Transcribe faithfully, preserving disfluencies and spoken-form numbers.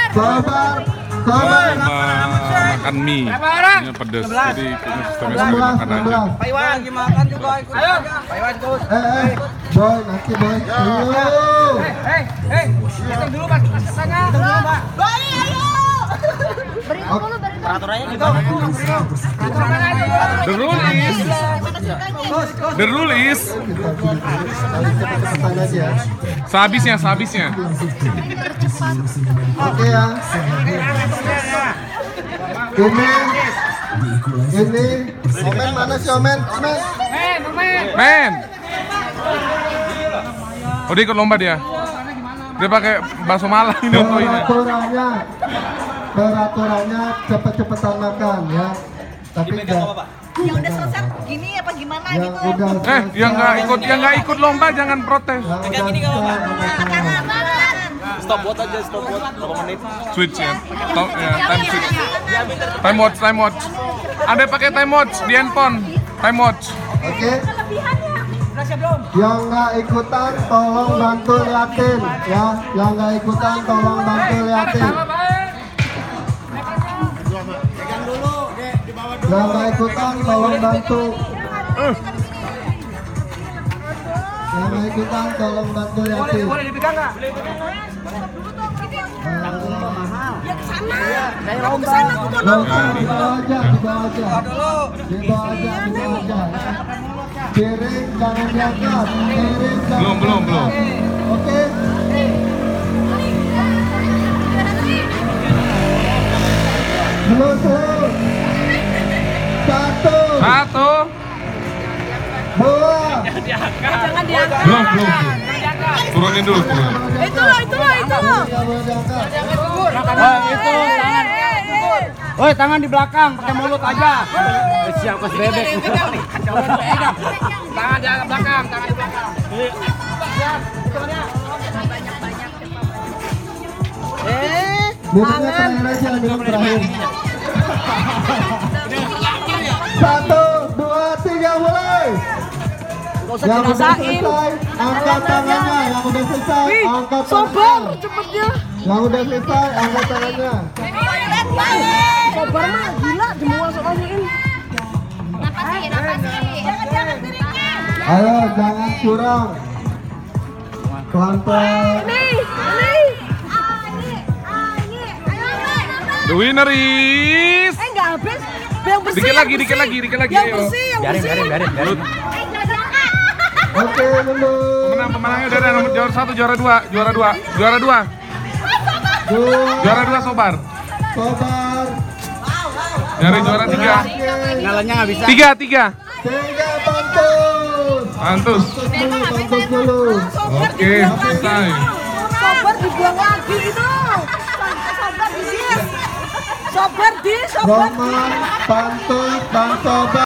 Sabar, sabar. Makan mie. Ini pedas. Jadi sistemnya sekali makan aja. Pak Iwan makan juga ikut. Ayo. Pak Iwan ikut. Eh, eh, boy, nanti boy. Ayo. Hei, hei. Kita dulu Mas, ke sana. Dulu, Pak. Boy, ayo. Beritahu dulu, beritahu. Peraturannya gimana? The rule is, the rule is, Cepat-cepat aja. sehabisnya, sehabisnya. Oke ya. Ini, ini, Omen mana sih Omen? Omen. Men. Oh dia ikut lomba dia. Dia pakai bakso Malang ini untuk ini. Peraturannya, peraturannya cepet-cepetan makan ya. Tapi enggak. Yang udah selesai gini apa gimana Yang gitu. udah Eh, yang nggak ikut, yang nggak ikut lomba jangan protes. Yang udah selesai, Stop buat aja, stop buat berapa menit. Switch ya, Top, ya time switch. Time watch, time watch. Ada pakai time watch di handphone. Time watch. Oke. Yang nggak ikutan tolong bantu liatin ya. Yang nggak ikutan tolong bantu liatin. Yang nggak ikutan tolong bantu. Yang nggak ikutan tolong bantu liatin. Boleh dipegang nggak? Kayak lomba. Lomba di bawah aja, di bawah aja. Di bawah aja, di bawah aja. Piring jangan diangkat. Piring jangan Belum, belum, belum. diangkat. Oke. Belum, belum. Satu, Satu. dua, Jangan diangkat. Belum, belum. Turunin dulu, turunin. Itu loh, itu loh, itu loh. tiga boleh diangkat. Oh, itu tangan. Woi, tangan di belakang, pakai mulut aja. Siap kos bebek. Tangan di belakang, tangan di belakang. Eh, Minumnya terakhir aja, minum terakhir. Satu, dua, tiga, mulai. Yang udah selesai, angkat tangannya. Yang udah selesai, angkat tangannya. cepetnya. Yang udah selesai, angkat tangannya. Sabar mah gila semua soalnya. Ayo, jangan curang. Pelan-pelan. Nih, nih. The winner is. Eh enggak habis. Yang bersih. Dikit yang lagi, dikit bersih. lagi, dikit lagi. Yang ayo. bersih, yang bersih. biarin, biarin. Oke, mundur. Pemenang pemenangnya udah ada nomor juara satu, juara dua, juara dua, juara dua, Dua, juara dua Sobar. Sobar. Dari juara tiga, Nyalanya nggak bisa. tiga, tiga. Tiga, pantus. Antus. Pantus dulu, pantus dulu. Oke, selesai. Sobar dibuang lagi gitu. Sobar di sini. Sobar di, sobar di. Roman, pantus, dan sobar.